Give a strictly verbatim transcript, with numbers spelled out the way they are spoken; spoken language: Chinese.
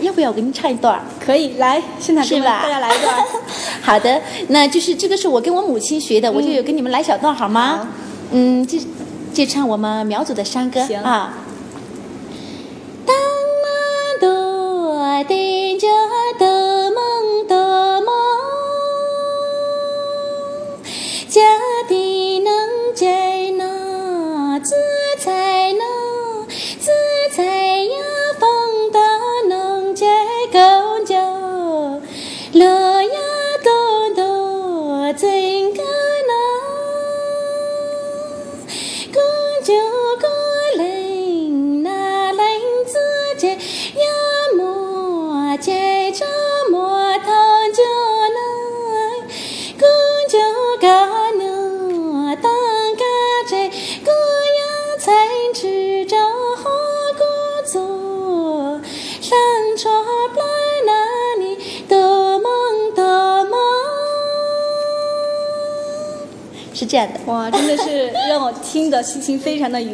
要不要我给你唱一段？ 可以，来，现场给大家来一段。 好的，那就是这个是我跟我母亲学的，嗯、我就有跟你们来小段好吗？好嗯，就就唱我们苗族的山歌啊。当妈多的着的梦的梦，家的能在那自在那自在呀风的能在高脚乐呀多多真个那公就过来那来自己呀莫在这莫头就来公就个那当个在个呀才吃着好工作上床来那里的梦的梦是这样的。 哇，真的是让我听的心情非常的愉